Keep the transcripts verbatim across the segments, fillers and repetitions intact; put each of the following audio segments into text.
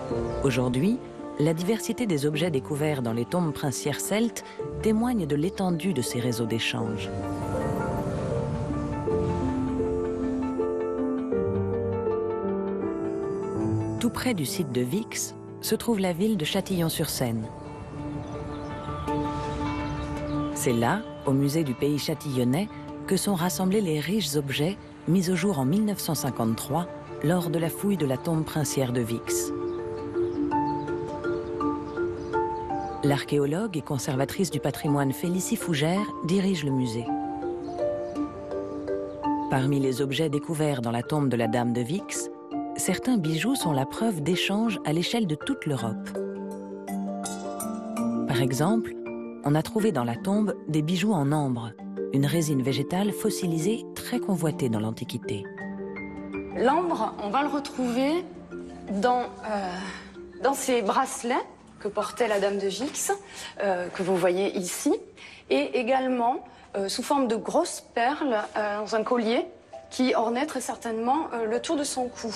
Aujourd'hui, la diversité des objets découverts dans les tombes princières celtes témoigne de l'étendue de ces réseaux d'échange. Tout près du site de Vix se trouve la ville de Châtillon-sur-Seine. C'est là, au musée du pays châtillonnais, que sont rassemblés les riches objets mis au jour en mille neuf cent cinquante-trois lors de la fouille de la tombe princière de Vix. L'archéologue et conservatrice du patrimoine Félicie Fougère dirige le musée. Parmi les objets découverts dans la tombe de la Dame de Vix, certains bijoux sont la preuve d'échanges à l'échelle de toute l'Europe. Par exemple, on a trouvé dans la tombe des bijoux en ambre, une résine végétale fossilisée très convoitée dans l'Antiquité. L'ambre, on va le retrouver dans, euh, dans ces bracelets que portait la Dame de Vix, euh, que vous voyez ici, et également euh, sous forme de grosses perles euh, dans un collier qui ornait très certainement euh, le tour de son cou.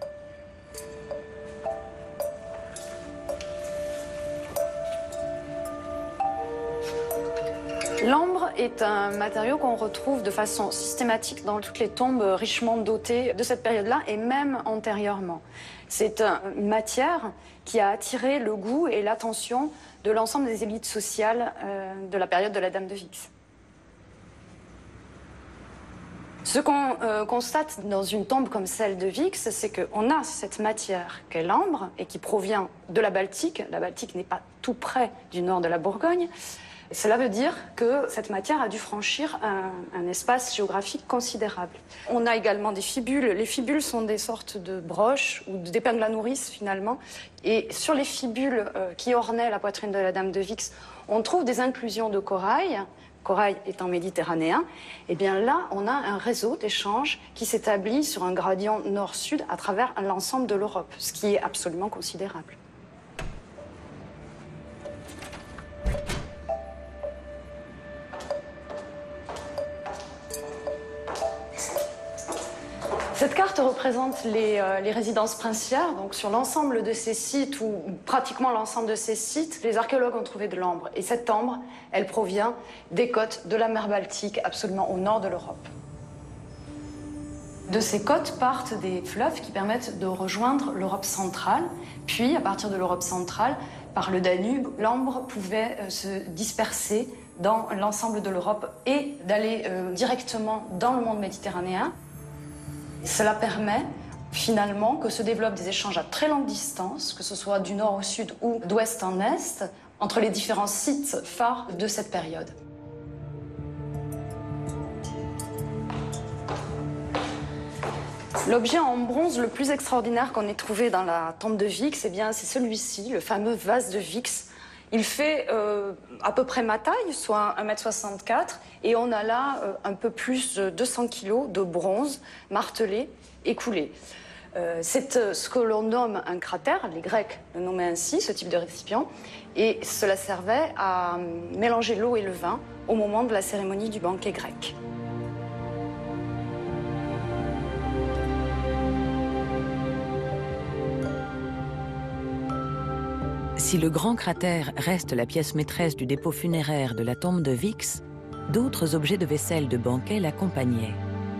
L'ambre est un matériau qu'on retrouve de façon systématique dans toutes les tombes richement dotées de cette période-là et même antérieurement. C'est une matière qui a attiré le goût et l'attention de l'ensemble des élites sociales de la période de la Dame de Vix. Ce qu'on euh, constate dans une tombe comme celle de Vix, c'est qu'on a cette matière qu'est l'ambre et qui provient de la Baltique. La Baltique n'est pas tout près du nord de la Bourgogne. Cela veut dire que cette matière a dû franchir un, un espace géographique considérable. On a également des fibules. Les fibules sont des sortes de broches ou d'épingles à nourrice finalement. Et sur les fibules euh, qui ornaient la poitrine de la Dame de Vix, on trouve des inclusions de corail, corail étant méditerranéen. Et bien là, on a un réseau d'échanges qui s'établit sur un gradient nord-sud à travers l'ensemble de l'Europe, ce qui est absolument considérable. Cette carte représente les, euh, les résidences princières. Donc sur l'ensemble de ces sites, ou pratiquement l'ensemble de ces sites, les archéologues ont trouvé de l'ambre. Et cette ambre, elle provient des côtes de la mer Baltique, absolument au nord de l'Europe. De ces côtes partent des fleuves qui permettent de rejoindre l'Europe centrale. Puis, à partir de l'Europe centrale, par le Danube, l'ambre pouvait euh, se disperser dans l'ensemble de l'Europe et d'aller euh, directement dans le monde méditerranéen. Cela permet finalement que se développent des échanges à très longue distance, que ce soit du nord au sud ou d'ouest en est, entre les différents sites phares de cette période. L'objet en bronze le plus extraordinaire qu'on ait trouvé dans la tombe de Vix, eh bien, c'est celui-ci, le fameux vase de Vix. Il fait euh, à peu près ma taille, soit un mètre soixante-quatre, et on a là euh, un peu plus de deux cents kilos de bronze martelé et coulé. Euh, c'est euh, ce que l'on nomme un cratère, les Grecs le nommaient ainsi, ce type de récipient, et cela servait à euh, mélanger l'eau et le vin au moment de la cérémonie du banquet grec. Si le grand cratère reste la pièce maîtresse du dépôt funéraire de la tombe de Vix, d'autres objets de vaisselle de banquet l'accompagnaient.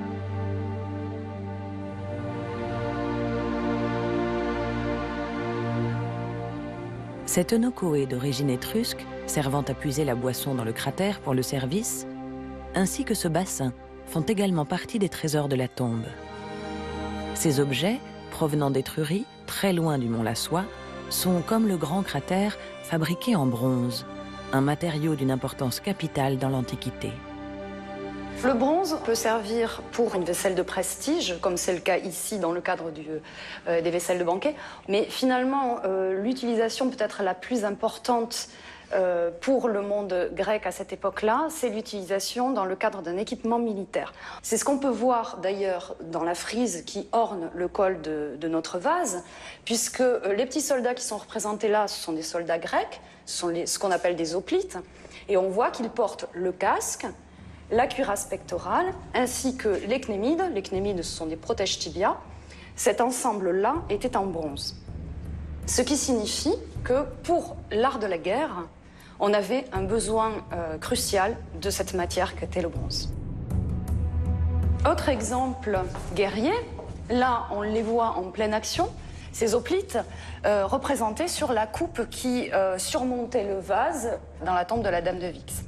Cette nocoé d'origine étrusque, servant à puiser la boisson dans le cratère pour le service, ainsi que ce bassin, font également partie des trésors de la tombe. Ces objets, provenant d'Étrurie, très loin du mont Lassois, sont, comme le grand cratère, fabriqués en bronze, un matériau d'une importance capitale dans l'Antiquité. Le bronze peut servir pour une vaisselle de prestige, comme c'est le cas ici dans le cadre du, euh, des vaisselles de banquet. Mais finalement, euh, l'utilisation peut-être la plus importante euh, pour le monde grec à cette époque-là, c'est l'utilisation dans le cadre d'un équipement militaire. C'est ce qu'on peut voir d'ailleurs dans la frise qui orne le col de, de notre vase, puisque euh, les petits soldats qui sont représentés là, ce sont des soldats grecs, ce sont les, ce qu'on appelle des hoplites, et on voit qu'ils portent le casque, la cuirasse pectorale, ainsi que les cnémides. Les cnémides, ce sont des protège-tibias. Cet ensemble-là était en bronze. Ce qui signifie que pour l'art de la guerre, on avait un besoin euh, crucial de cette matière qu'était le bronze. Autre exemple guerrier, là on les voit en pleine action, ces hoplites euh, représentés sur la coupe qui euh, surmontait le vase dans la tombe de la Dame de Vix.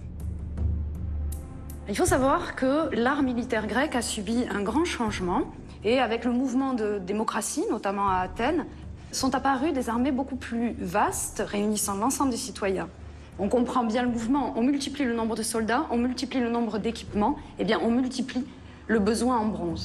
Il faut savoir que l'art militaire grec a subi un grand changement et avec le mouvement de démocratie, notamment à Athènes, sont apparues des armées beaucoup plus vastes, réunissant l'ensemble des citoyens. On comprend bien le mouvement, on multiplie le nombre de soldats, on multiplie le nombre d'équipements, et bien on multiplie le besoin en bronze.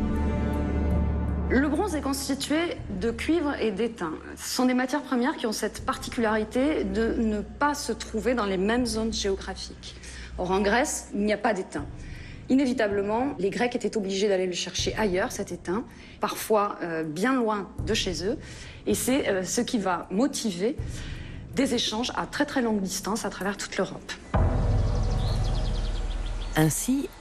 Le bronze est constitué de cuivre et d'étain. Ce sont des matières premières qui ont cette particularité de ne pas se trouver dans les mêmes zones géographiques. Or, en Grèce, il n'y a pas d'étain. Inévitablement, les Grecs étaient obligés d'aller le chercher ailleurs, cet étain, parfois euh, bien loin de chez eux. Et c'est euh, ce qui va motiver des échanges à très très longue distance à travers toute l'Europe. Ainsi,